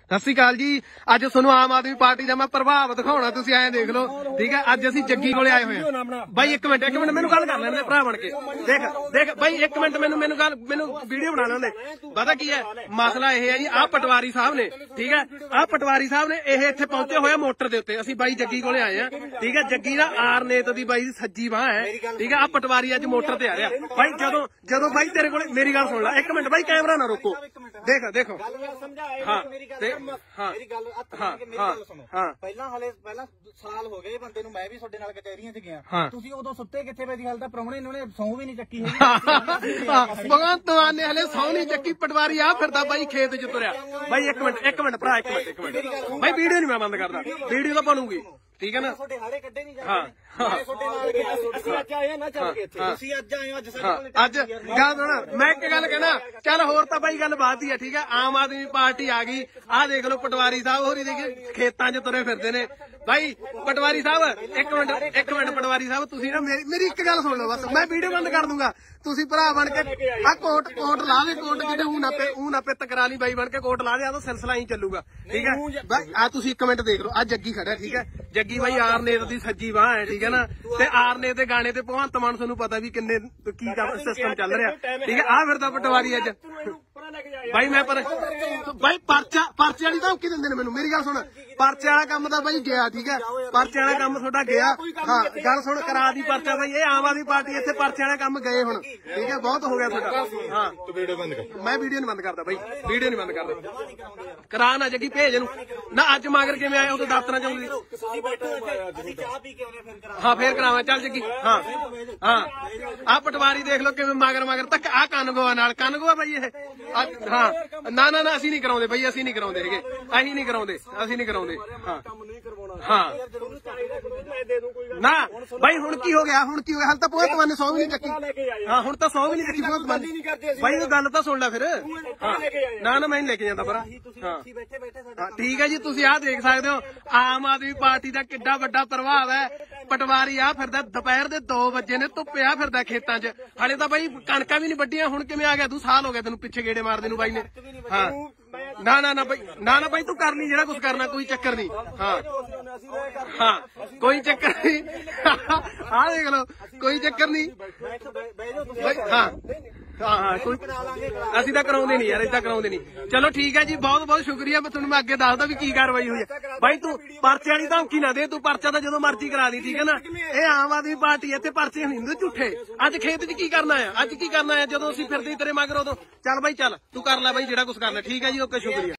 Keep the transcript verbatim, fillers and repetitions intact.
ਸਤਿ ਸ਼੍ਰੀ ਅਕਾਲ ਜੀ। ਅੱਜ ਤੁਹਾਨੂੰ ਆਮ ਆਦਮੀ ਪਾਰਟੀ ਦਾ ਮੈਂ ਪ੍ਰਭਾਵ ਦਿਖਾਉਣਾ, ਤੁਸੀਂ ਐਂ ਦੇਖ ਲਓ, ਠੀਕ ਹੈ। ਅੱਜ ਅਸੀਂ ਜੱਗੀ ਕੋਲੇ ਆਏ ਹੋਏ ਹਾਂ। ਬਾਈ ਇੱਕ ਮਿੰਟ ਇੱਕ ਮਿੰਟ ਮੈਨੂੰ ਗੱਲ ਕਰ ਲੈਣ ਦੇ ਭਰਾ ਬਣ ਕੇ। ਦੇਖ ਦੇਖ ਬਾਈ ਇੱਕ ਮਿੰਟ ਮੈਨੂੰ ਮੈਨੂੰ ਗੱਲ ਮੈਨੂੰ ਵੀਡੀਓ ਬਣਾ ਲੈਣ ਦੇ। ਪਤਾ ਕੀ ਹੈ ਮਸਲਾ ਇਹ ਹੈ ਜੀ, ਆਹ ਪਟਵਾਰੀ ਸਾਹਿਬ ਨੇ, ਠੀਕ ਹੈ, ਆਹ ਪਟਵਾਰੀ ਸਾਹਿਬ ਨੇ ਇਹ ਇੱਥੇ ਪਹੁੰਚੇ ਹੋਏ ਮੋਟਰ ਦੇ ਉੱਤੇ। ਅਸੀਂ ਬਾਈ ਜੱਗੀ ਕੋਲੇ ਆਏ ਹਾਂ, ਠੀਕ ਹੈ। ਜੱਗੀ ਦਾ ਆਰਨੇਤ ਦੀ ਬਾਈ ਦੀ ਸੱਜੀ ਬਾਂਹ ਹੈ, ਠੀਕ ਹੈ। ਆਹ ਪਟਵਾਰੀ ਅੱਜ ਮੋਟਰ ਤੇ ਆ ਰਿਹਾ ਬਾਈ। ਜਦੋਂ ਜਦੋਂ ਬਾਈ ਤੇਰੇ ਕੋਲੇ ਮੇਰੀ ਗੱਲ ਸੁਣ ਲੈ ਇੱਕ ਮਿੰਟ ਬਾਈ, ਕੈਮਰਾ ਨਾ ਰੋਕੋ। ਦੇਖ ਦੇਖੋ ਹਾਂ ਹਾਂ ਮੇਰੀ ਗੱਲ ਹਾਂ ਮੇਰੀ ਗੱਲ ਸੁਣੋ। ਹਾਂ ਪਹਿਲਾਂ ਹਲੇ ਪਹਿਲਾਂ ਸਾਲ ਹੋ ਗਏ ਬੰਦੇ ਨੂੰ, ਮੈਂ ਵੀ ਤੁਹਾਡੇ ਨਾਲ ਕਚਹਿਰੀਆਂ 'ਚ ਗਿਆ। ਤੁਸੀਂ ਉਦੋਂ ਸੁੱਤੇ ਕਿੱਥੇ ਪਏ ਦੀ ਗੱਲ ਤਾਂ ਪ੍ਰਾਹੁਣੇ ਇਹਨਾਂ ਨੇ ਸਹੁੰ ਵੀ ਨਹੀਂ ਚੱਕੀ ਹੈਗੀ। ਭਗਵੰਤ ਮਾਨ ਨੇ ਹਲੇ ਸਹੁੰ ਨਹੀਂ ਚੱਕੀ, ਪਟਵਾਰੀ ਆ ਫਿਰਦਾ ਬਾਈ ਖੇਤ 'ਚ ਤੁਰਿਆ। ਬਾਈ ਇੱਕ ਮਿੰਟ ਇੱਕ ਮਿੰਟ ਭਰਾ ਇੱਕ ਮਿੰਟ ਇੱਕ ਮਿੰਟ ਬਾਈ, ਵੀਡੀਓ ਨਹੀਂ ਮੈਂ ਬੰਦ ਕਰਦਾ, ਵੀਡੀਓ ਤਾਂ ਬਣੂਗੀ, ਠੀਕ ਹੈ ਨਾ। ਤੁਹਾਡੇ ਹਾੜੇ ਕੱਢੇ ਨਹੀਂ ਜਾਂਦੇ। ਹਾਂ ਤੁਹਾਡੇ ਨਾਲ ਅਸੀਂ ਅੱਜ ਆਏ ਆ ਨਾ ਚੱਲ ਕੇ ਇੱਥੇ, ਤੁਸੀਂ ਅੱਜ ਆਏ ਹੋ, ਅੱਜ ਸਾਡੇ ਕੋਲ ਅੱਜ ਗੱਲ ਸੁਣ, ਮੈਂ ਇੱਕ ਗੱਲ ਕਹਿਣਾ, ਚੱਲ ਹੋਰ ਤਾਂ ਬਾਈ ਗੱਲ ਬਾਤ ਹੀ ਆ, ਠੀਕ ਹੈ। ਆਮ ਆਦਮੀ ਪਾਰਟੀ ਆ ਗਈ, ਆਹ ਦੇਖ ਲਓ ਪਟਵਾਰੀ ਸਾਹਿਬ ਹੋਰੀ ਦੇ ਖੇਤਾਂ 'ਚ ਤੁਰੇ ਫਿਰਦੇ ਨੇ। ਬਾਈ ਪਟਵਾਰੀ ਸਾਹਿਬ ਇੱਕ ਮਿੰਟ ਇੱਕ ਮਿੰਟ ਪਟਵਾਰੀ ਸਾਹਿਬ, ਤੁਸੀਂ ਨਾ ਮੇਰੀ ਮੇਰੀ ਇੱਕ ਗੱਲ ਸੁਣ ਲਓ ਬਸ, ਮੈਂ ਵੀਡੀਓ ਬੰਦ ਕਰ ਦੂੰਗਾ। ਤੁਸੀਂ ਭਰਾ ਬਣ ਕੇ ਆ ਕੋਟ ਕੋਟ ਲਾ ਦੇ, ਕੋਟ ਕਿਤੇ ਊ ਨਾ ਪੇ ਊ ਨਾ ਪੇ ਤਕਰਾ ਲਈ, ਬਾਈ ਬਣ ਕੇ ਕੋਟ ਲਾ ਦੇ, ਆ ਤਾਂ ਸਿਲਸਿਲਾ ਹੀ ਚੱਲੂਗਾ, ਠੀਕ ਹੈ। ਬਾਈ ਆ ਤੁਸੀਂ ਇੱਕ ਮਿੰਟ ਦੇਖ ਲਓ, ਆ ਜੱਗੀ ਖੜਾ, ਠੀਕ ਹੈ। ਜੱਗੀ ਬਾਈ ਆਰਨੇਤ ਦੀ ਸੱਜੀ ਬਾਂਹ ਹੈ, ਠੀਕ ਹੈ ਨਾ। ਤੇ ਆਰਨੇਤ ਦੇ ਗਾਣੇ ਤੇ ਭਗਵੰਤ ਮਾਨ ਤੁਹਾਨੂੰ ਪਤਾ ਵੀ ਕਿੰਨੇ ਕੀ ਸਿਸਟਮ ਚੱਲ ਰਿਹਾ, ਠੀਕ ਹੈ। ਆ ਫਿਰਦਾ ਪਟਵਾਰੀ ਅੱਜ ਬਾਈ। ਮੈਂ ਪਰ ਬਾਈ ਪਰਚਾ ਪਰਚੇ ਵਾਲੀ ਧਮਕੀ ਦਿੰਦੇ ਨੇ ਮੈਨੂੰ, ਮੇਰੀ ਗੱਲ ਸੁਣ। ਪਰਚੇ ਵਾਲਾ ਕੰਮ ਤਾਂ ਬਾਈ ਗਿਆ, ਠੀਕ ਹੈ। ਪਰਚੇ ਵਾਲਾ ਕੰਮ ਤੁਹਾਡਾ ਗਿਆ, ਹਾਂ ਗੱਲ ਸੁਣ, ਕਰਾ ਦੀ ਪਰਚਾ ਬਾਈ। ਇਹ ਆਮ ਆਦਮੀ ਪਾਰਟੀ ਇੱਥੇ ਪਰਚੇ ਵਾਲਾ ਕੰਮ ਗਏ ਹੁਣ, ਠੀਕ ਹੈ। ਬਹੁਤ ਹੋ ਗਿਆ ਤੁਹਾਡਾ। ਹਾਂ ਵੀਡੀਓ ਬੰਦ ਕਰ, ਮੈਂ ਵੀਡੀਓ ਨਹੀਂ ਬੰਦ ਕਰਦਾ ਬਾਈ, ਵੀਡੀਓ ਨਹੀਂ ਬੰਦ ਕਰਦਾ। ਕਰਾ ਨਾ ਜੱਗੀ ਭੇਜ ਇਹਨੂੰ ਨਾ। ਅੱਜ ਮਗਰ ਕਿਵੇਂ ਆਏ ਉਦੋਂ ਦਫ਼ਤਰਾਂ ਚ ਆਉਂਦੀ। ਹਾਂ ਫੇਰ ਕਰਾਵਾਂ, ਚੱਲ ਜੱਗੀ। ਹਾਂ ਹਾਂ ਆਹ ਪਟਵਾਰੀ ਦੇਖ ਲਓ ਕਿਵੇਂ ਮਗਰ ਮਗਰ ਤੱਕ। ਆਹ ਕਨਗੋਆ ਨਾਲ ਕਨਗੋਆ ਬਾਈ ਇਹ। ਹਾਂ ਨਾ ਨਾ ਨਾ ਅਸੀਂ ਨਹੀਂ ਕਰਾਉਂਦੇ ਬਾਈ, ਅਸੀਂ ਨਹੀਂ ਕਰਾਉਂਦੇ ਹੈਗੇ, ਅਸੀਂ ਨਹੀਂ ਕਰਾਉਂਦੇ, ਅਸੀਂ ਨਹੀਂ ਕਰਾਉਂਦੇ। ਹਾਂ ਹਾਂ ਨਾ ਬਾਈ ਹੁਣ ਕੀ ਹੋ ਗਿਆ, ਹੁਣ ਕੀ ਹੋ ਗਿਆ? ਹਾਲ ਤਾਂ ਭਗਵੰਤ ਮਾਨ ਨੇ ਸੌ ਵੀ ਨਹੀਂ ਚੱਕੀ। ਹਾਂ ਹੁਣ ਤਾਂ ਸੌ ਵੀ ਨਹੀਂ ਚੱਕੀ ਭਗਵੰਤ ਮਾਨ ਨੇ। ਬਾਈ ਉਹ ਗੱਲ ਤਾਂ ਸੁਣ ਲੈ ਫਿਰ। ਨਾ ਨਾ ਮੈਂ ਨਹੀਂ ਲੈ ਕੇ ਜਾਂਦਾ ਪਰ। ਹਾਂ ਠੀਕ ਹੈ ਜੀ, ਤੁਸੀਂ ਆਹ ਦੇਖ ਸਕਦੇ ਹੋ ਆਮ ਆਦਮੀ ਪਾਰਟੀ ਦਾ ਕਿੱਡਾ ਵੱਡਾ ਪ੍ਰਭਾਵ ਹੈ। ਪਟਵਾਰੀ ਆ ਫਿਰਦਾ, ਦੁਪਹਿਰ ਦੇ ਦੋ ਵਜੇ ਨੇ, ਧੁੱਪਿਆ ਫਿਰਦਾ ਖੇਤਾਂ 'ਚ। ਹਾਲੇ ਤਾਂ ਬਾਈ ਕਣਕਾਂ ਵੀ ਨਹੀਂ ਵੱਢੀਆਂ, ਹੁਣ ਕਿਵੇਂ ਆ ਗਿਆ ਤੂੰ? ਸਾਲ ਹੋ ਗਿਆ ਤੈਨੂੰ ਪਿੱਛੇ ਗੇੜੇ ਮਾਰਦੇ ਨੂੰ ਬਾਈ ਨੇ। ਹਾਂ ਨਾ ਨਾ ਨਾ ਬਾਈ, ਨਾ ਨਾ ਬਾਈ ਤੂੰ ਕਰ ਲਈ ਜਿਹੜਾ ਕੁਛ ਕਰਨਾ, ਕੋਈ ਚੱਕਰ ਨਹੀਂ। ਹਾਂ ਹਾਂ ਕੋਈ ਚੱਕਰ ਨਹੀਂ। ਆਹ ਦੇਖ ਲਓ ਕੋਈ ਚੱਕਰ ਨਹੀਂ। ਹਾਂ ਹਾਂ ਹਾਂ ਕੋਈ, ਅਸੀਂ ਤਾਂ ਕਰਾਉਂਦੇ ਨਹੀਂ ਯਾਰ, ਏਦਾਂ ਕਰਾਉਂਦੇ ਨਹੀਂ। ਚਲੋ ਠੀਕ ਹੈ ਜੀ, ਬਹੁਤ ਬਹੁਤ ਸ਼ੁਕਰੀਆ। ਮੈਂ ਤੁਹਾਨੂੰ ਮੈਂ ਅੱਗੇ ਦੱਸਦਾ ਵੀ ਕੀ ਕਾਰਵਾਈ ਹੋਈ ਹੈ। ਬਾਈ ਤੂੰ ਪਰਚੇ ਵਾਲੀ ਧਮਕੀ ਨਾ ਦੇ, ਤੂੰ ਪਰਚਾ ਤਾਂ ਜਦੋਂ ਮਰਜ਼ੀ ਕਰਾ ਦੀ, ਠੀਕ ਹੈ ਨਾ। ਇਹ ਆਮ ਆਦਮੀ ਪਾਰਟੀ ਇੱਥੇ ਪਰਚੇ ਨਹੀਂ ਹੁੰਦੇ ਝੂਠੇ। ਅੱਜ ਖੇਤ 'ਚ ਕੀ ਕਰਨਾ ਆ, ਅੱਜ ਕੀ ਕਰਨਾ ਆ ਜਦੋਂ ਅਸੀਂ ਫਿਰਦੇ ਤੇਰੇ ਮਗਰ ਉਦੋਂ। ਚੱਲ ਬਾਈ ਚੱਲ ਤੂੰ ਕਰ ਲੈ ਬਾਈ ਜਿਹੜਾ ਕੁਛ ਕਰਨਾ, ਠੀਕ ਹੈ ਜੀ, ਓਕੇ ਸ਼ੁਕਰੀਆ।